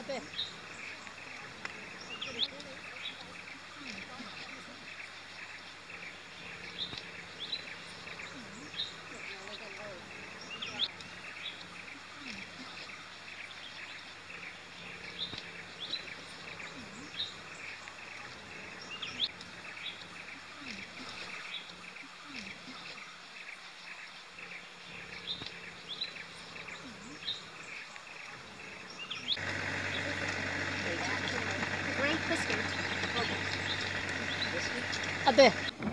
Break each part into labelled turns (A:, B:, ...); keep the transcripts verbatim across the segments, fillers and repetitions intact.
A: A bit.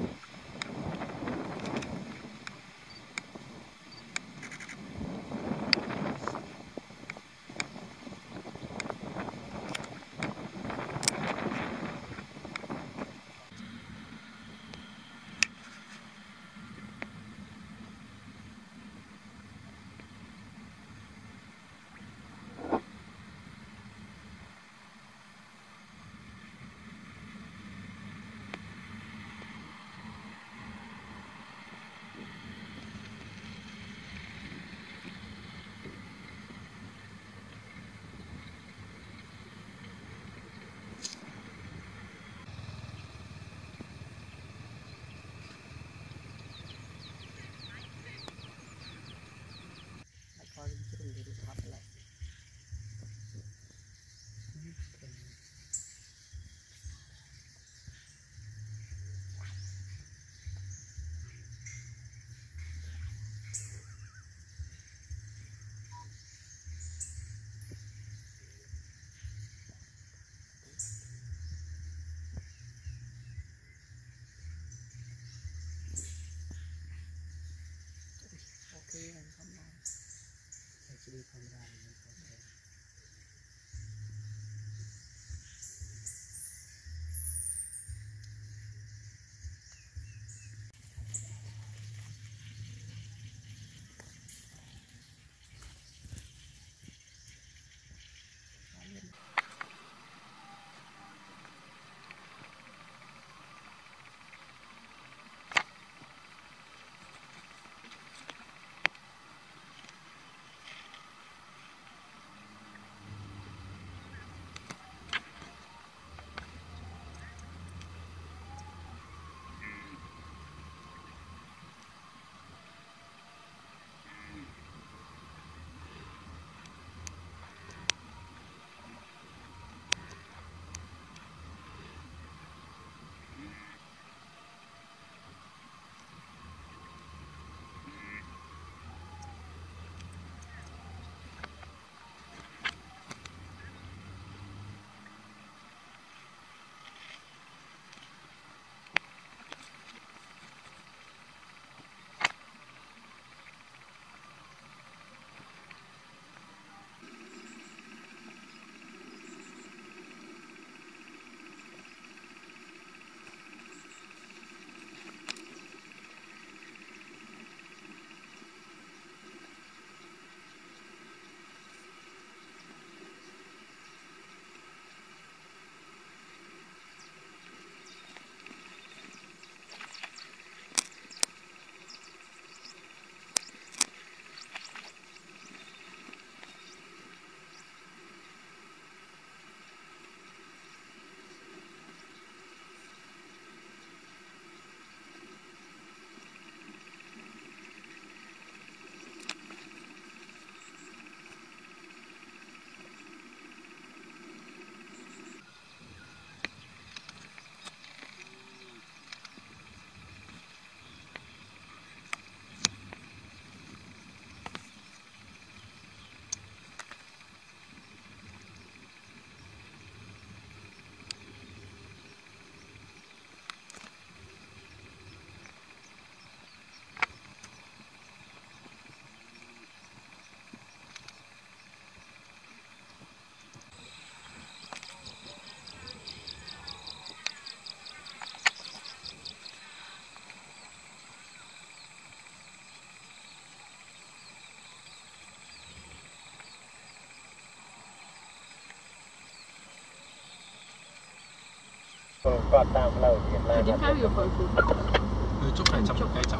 B: Còn tạm lâu Việt Nam.
C: 點解要去半？
D: 佢捉係執雞酒，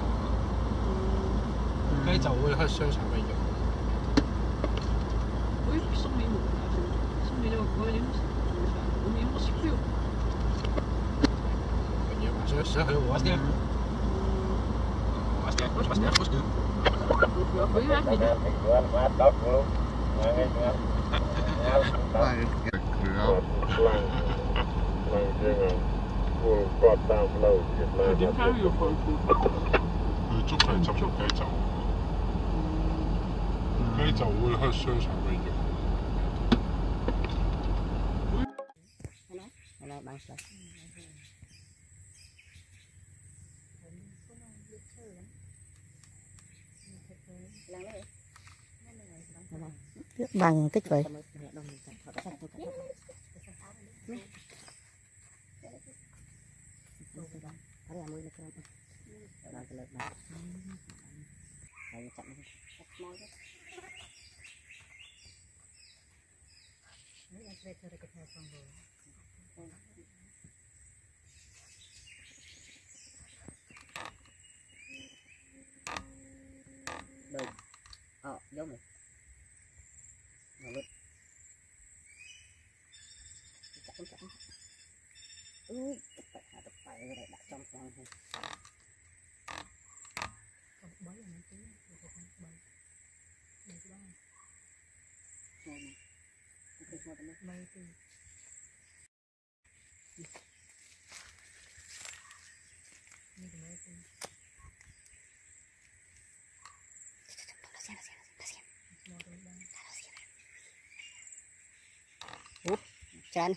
D: 雞酒會喺商場咪用。
C: 會鬆起門啊！鬆起咗個
B: Điểm khá nhiều phần.
D: 捉佢就唔計走，雞就會去商場嘅肉。
A: Này bằng sợi. Bằng tích vậy. Được. Ờ, giống này. Rồi. Chặt chặt. Ui, tập phải tập phải cái này đặt trong con thôi. Còn bấy là mấy tí, rồi con bấy. Đây cái đó. Rồi này. Cái cái này bấy tí. Ini gimana sih? Úp, chán.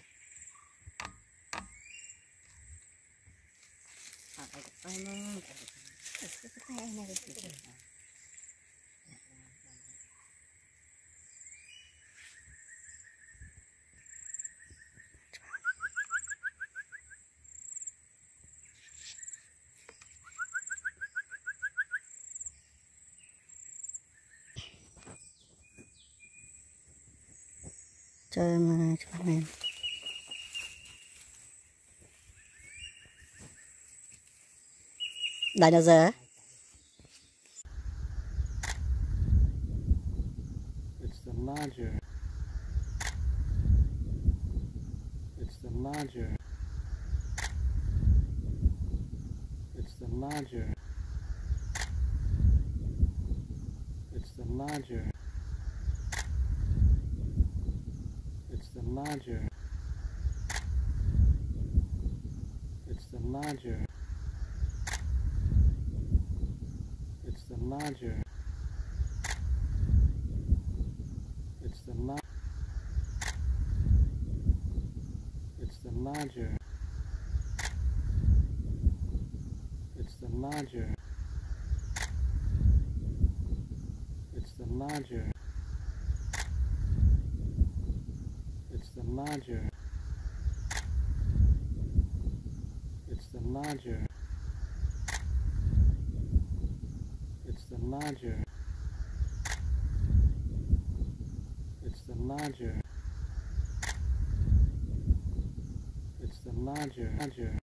A: Chơi mà cho mình. Đại nào giờ?
D: It's the larger. It's the larger. It's the larger. It's the larger. It's the larger. It's the larger. It's the larger. It's the la It's the larger. It's the larger. It's the larger. It's the larger. It's the larger. It's the larger. It's the larger. It's the larger. Larger.